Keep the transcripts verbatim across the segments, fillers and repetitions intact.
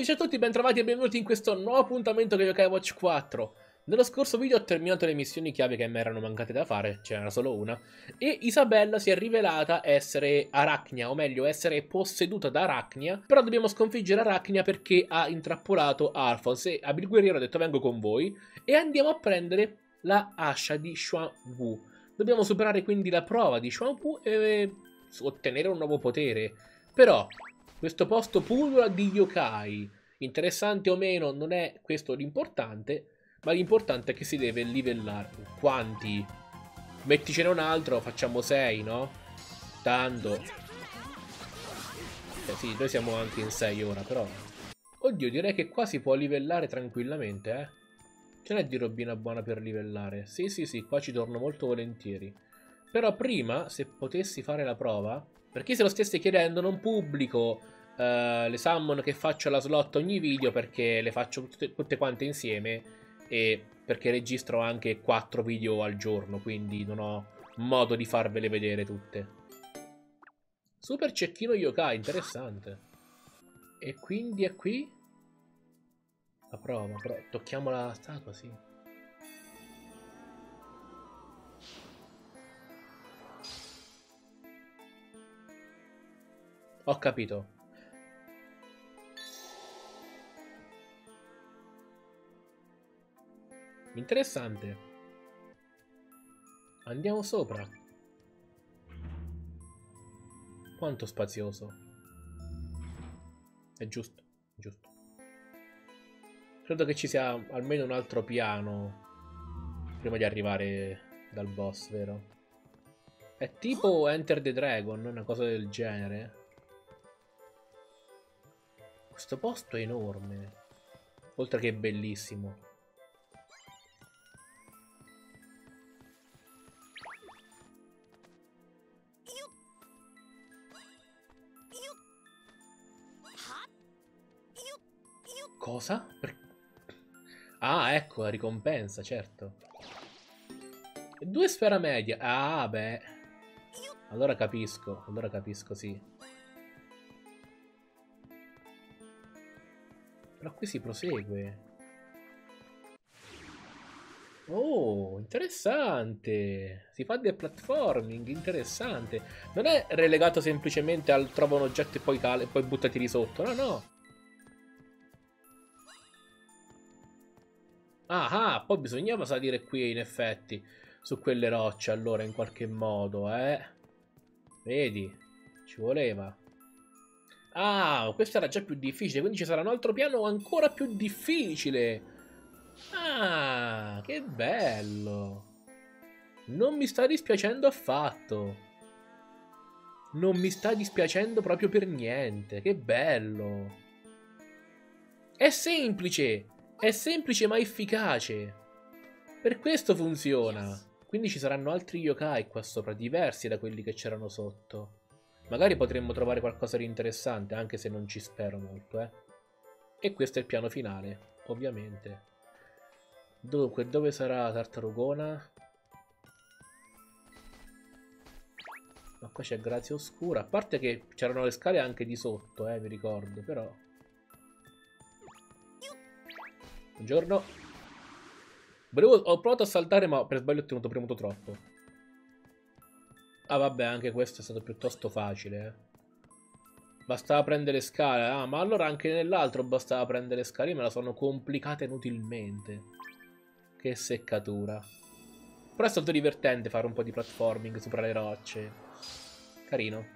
ciao a tutti, bentrovati e benvenuti in questo nuovo appuntamento che è Yokai Watch quattro. Nello scorso video ho terminato le missioni chiave che mi erano mancate da fare, ce n'era solo una, e Isabella si è rivelata essere Arachnia, o meglio essere posseduta da Arachnia, però dobbiamo sconfiggere Arachnia perché ha intrappolato Alphonse e Abil Guerriero ha detto vengo con voi e andiamo a prendere la ascia di Xuan Wu. Dobbiamo superare quindi la prova di Xuan Wu e ottenere un nuovo potere, però... questo posto pullula di yokai, interessante o meno, non è questo l'importante, ma l'importante è che si deve livellare. Quanti? Metticene un altro, facciamo sei, no? Tanto. Eh sì, noi siamo anche in sei ora, però. Oddio, direi che qua si può livellare tranquillamente, eh. Ce n'è di robina buona per livellare. Sì, sì, sì, qua ci torno molto volentieri. Però prima, se potessi fare la prova... per chi se lo stesse chiedendo, non pubblico uh, le summon che faccio alla slot ogni video perché le faccio tutte, tutte quante insieme e perché registro anche quattro video al giorno, quindi non ho modo di farvele vedere tutte. Super cecchino yokai, interessante. E quindi è qui? La prova, però tocchiamo la statua, sì. Ho capito. Interessante. Andiamo sopra. Quanto spazioso. È giusto, giusto. Credo che ci sia almeno un altro piano prima di arrivare dal boss, vero? È tipo Enter the Dragon, una cosa del genere. Questo posto è enorme, oltre che bellissimo. Cosa? Per... ah, ecco, la ricompensa, certo. Due sfera media. Ah, beh. Allora capisco, allora capisco, sì. Però qui si prosegue. Oh, interessante. Si fa del platforming, interessante. Non è relegato semplicemente al trova un oggetto e poi cala e poi buttati di sotto. No, no. Ah, ah, poi bisognava salire qui in effetti. Su quelle rocce, allora, in qualche modo, eh. Vedi? Ci voleva. Ah, questo era già più difficile, quindi ci sarà un altro piano ancora più difficile. Ah, che bello. Non mi sta dispiacendo affatto. Non mi sta dispiacendo proprio per niente. Che bello. È semplice. È semplice ma efficace. Per questo funziona. Quindi ci saranno altri yokai qua sopra, diversi da quelli che c'erano sotto. Magari potremmo trovare qualcosa di interessante, anche se non ci spero molto, eh. E questo è il piano finale, ovviamente. Dunque, dove sarà la tartarugona? Ma qua c'è Grazia Oscura. A parte che c'erano le scale anche di sotto, eh, mi ricordo, però. Buongiorno. Volevo, ho provato a saltare, ma per sbaglio ho tenuto premuto troppo. Ah, vabbè, anche questo è stato piuttosto facile, eh. Bastava prendere le scale. Ah, ma allora anche nell'altro bastava prendere le scale. Io me la sono complicata inutilmente. Che seccatura. Però è stato divertente fare un po' di platforming sopra le rocce. Carino.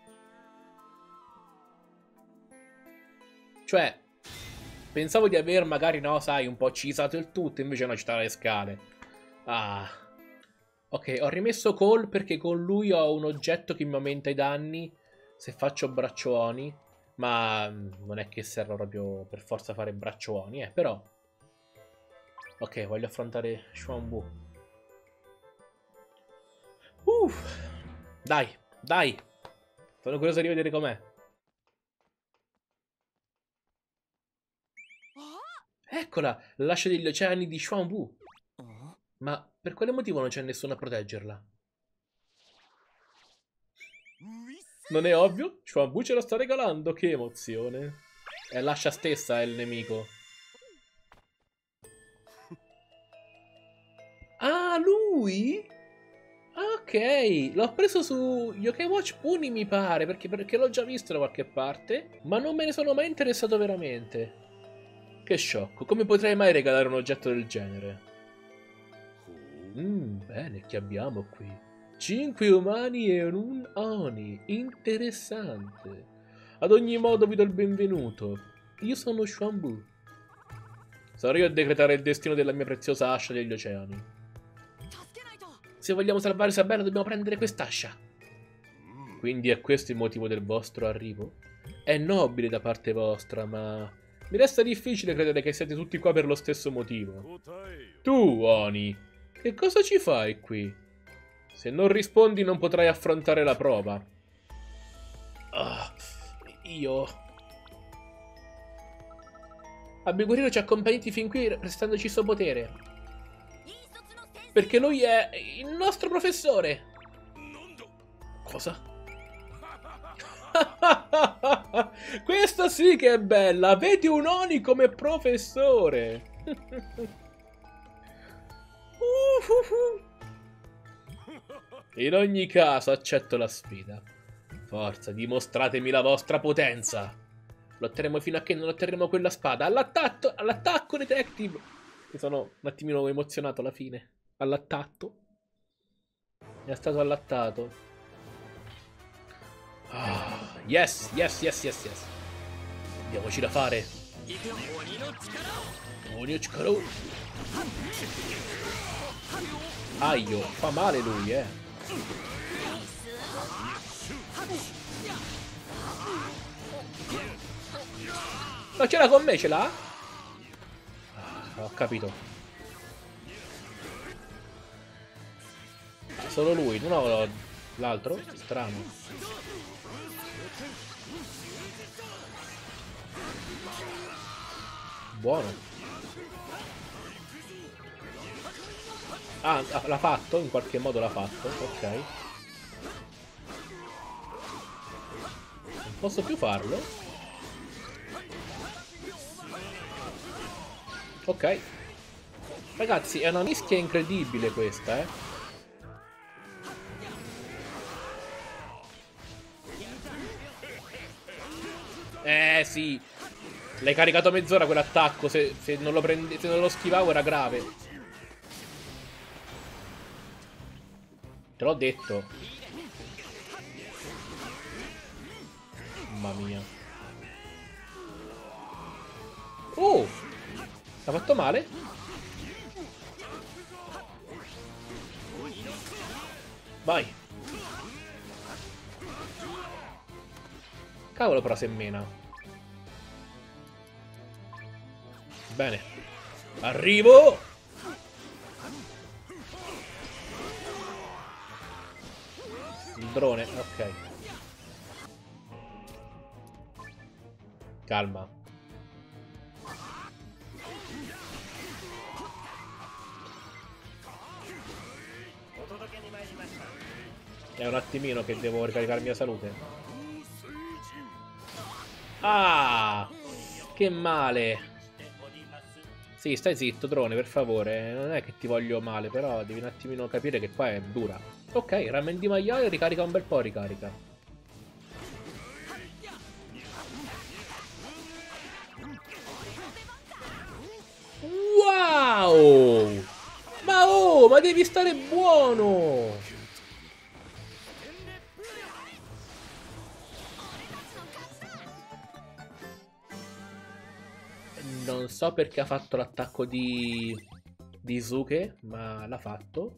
Cioè, pensavo di aver magari, no, sai, un po' cisato il tutto, invece no, ci stavano le scale. Ah. Ok, ho rimesso Cole perché con lui ho un oggetto che mi aumenta i danni se faccio braccioni. Ma non è che serva proprio per forza fare braccioni, eh, però... ok, voglio affrontare Xuan Wu. Uff. Dai, dai. Sono curioso di vedere com'è. Eccola, l'ascia degli oceani di Xuan Wu. Ma per quale motivo non c'è nessuno a proteggerla? Non è ovvio? Xuan Wu ce la sta regalando, che emozione. È l'ascia stessa, è il nemico. Ah, lui? Ok, l'ho preso su Yokai Watch Puni, mi pare, perché, perché l'ho già visto da qualche parte, ma non me ne sono mai interessato veramente. Che sciocco, come potrei mai regalare un oggetto del genere? Mmm, bene, che abbiamo qui? Cinque umani e un Oni, interessante. Ad ogni modo vi do il benvenuto. Io sono Xuanbu. Sarò io a decretare il destino della mia preziosa ascia degli oceani. Se vogliamo salvare Isabella dobbiamo prendere quest'ascia. Quindi è questo il motivo del vostro arrivo? È nobile da parte vostra, ma mi resta difficile credere che siete tutti qua per lo stesso motivo. Tu, Oni, che cosa ci fai qui? Se non rispondi non potrai affrontare la prova. Ah, io... Abiguriro ci ha accompagnati fin qui prestandoci il suo potere. Perché lui è il nostro professore. Cosa? Questa sì che è bella. Avete un Oni come professore. In ogni caso accetto la sfida. Forza, dimostratemi la vostra potenza. Lotteremo fino a che non otterremo quella spada. All'attacco, all'attacco, detective. Mi sono un attimino emozionato alla fine. Allattato. È stato allattato. Ah, yes, yes, yes, yes, yes. Andiamoci da fare. Oni Chikaro. Aio, fa male lui, eh. Ma ce l'ha con me, ce l'ha? Ah, ho capito. Solo lui, non ho l'altro? Strano. Buono. Ah, l'ha fatto? In qualche modo l'ha fatto. Ok. Non posso più farlo. Ok. Ragazzi, è una mischia incredibile questa, eh. Eh sì. L'hai caricato mezz'ora quell'attacco. Se, se non lo prende, se non lo schivavo era grave. Te l'ho detto. Mamma mia. Oh! Ha fatto male? Vai. Cavolo, però semmena. Bene. Arrivo! Il drone, ok. Calma. È un attimino che devo ricaricarmi la salute. Ah! Che male. Sì, stai zitto, drone, per favore. Non è che ti voglio male, però devi un attimino capire che qua è dura. Ok, ramen di maiale ricarica un bel po', ricarica. Wow! Ma oh, ma devi stare buono! Non so perché ha fatto l'attacco di... di Izuke, ma l'ha fatto.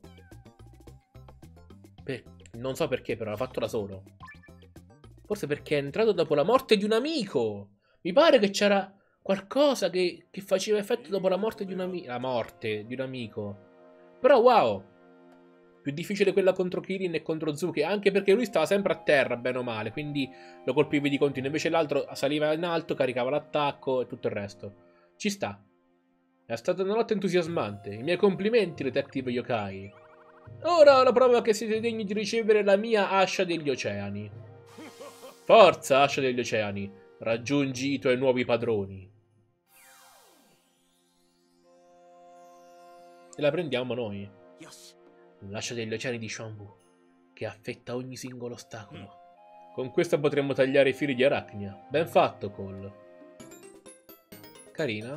Per... Non so perché, però l'ha fatto da solo. Forse perché è entrato dopo la morte di un amico. Mi pare che c'era qualcosa che, che faceva effetto dopo la morte di un amico. La morte di un amico. Però wow. Più difficile quella contro Kirin e contro Zuke, anche perché lui stava sempre a terra, bene o male, quindi lo colpivi di continuo. Invece l'altro saliva in alto, caricava l'attacco e tutto il resto. Ci sta. È stata una lotta entusiasmante. I miei complimenti, Detective Yokai. Ora ho la prova che siete degni di ricevere la mia ascia degli oceani. Forza, ascia degli oceani. Raggiungi i tuoi nuovi padroni. E la prendiamo noi. Lascia degli oceani di Shuanbu, che affetta ogni singolo ostacolo. Con questa potremmo tagliare i fili di Arachnia. Ben fatto, Cole. Carina.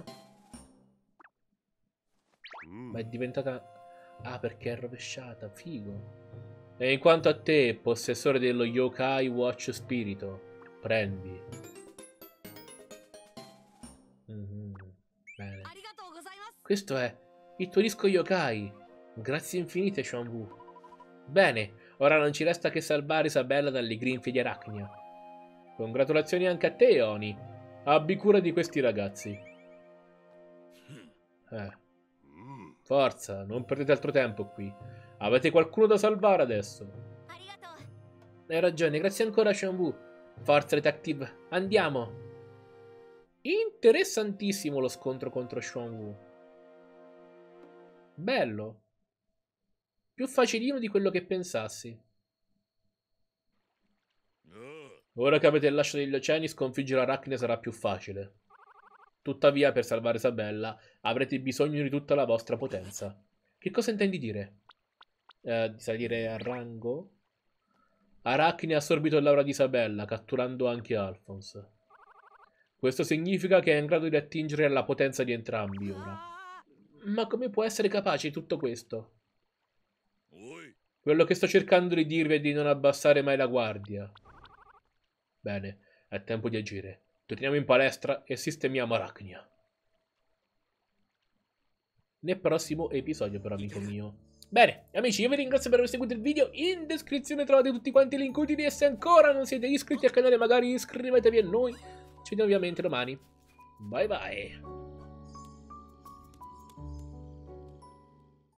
Ma è diventata... Ah, perché è rovesciata. Figo. E in quanto a te, possessore dello Yokai Watch Spirito, prendi. Mm-hmm. Bene. Questo è il tuo disco Yokai. Grazie infinite, Shuanbu. Bene, ora non ci resta che salvare Isabella dalle grinfie di Arachnia. Congratulazioni anche a te, Oni. Abbi cura di questi ragazzi. Eh. Forza, non perdete altro tempo qui. Avete qualcuno da salvare adesso. Hai ragione, grazie ancora, Shuanbu. Forza, Detective, andiamo. Interessantissimo lo scontro contro Shuanbu. Bello. Più facilino di quello che pensassi. Ora che avete il lascio degli oceani, sconfiggere Arachnia sarà più facile. Tuttavia, per salvare Isabella, avrete bisogno di tutta la vostra potenza. Che cosa intendi dire? Eh, di salire a rango? Arachnia ha assorbito l'aura di Isabella, catturando anche Alphonse. Questo significa che è in grado di attingere alla potenza di entrambi ora. Ma come può essere capace di tutto questo? Quello che sto cercando di dirvi è di non abbassare mai la guardia. Bene, è tempo di agire. Torniamo in palestra e sistemiamo Arachnia. Nel prossimo episodio, però, amico mio. Bene, amici, io vi ringrazio per aver seguito il video. In descrizione trovate tutti quanti i link utili e se ancora non siete iscritti al canale magari iscrivetevi a noi. Ci vediamo ovviamente domani. Bye bye.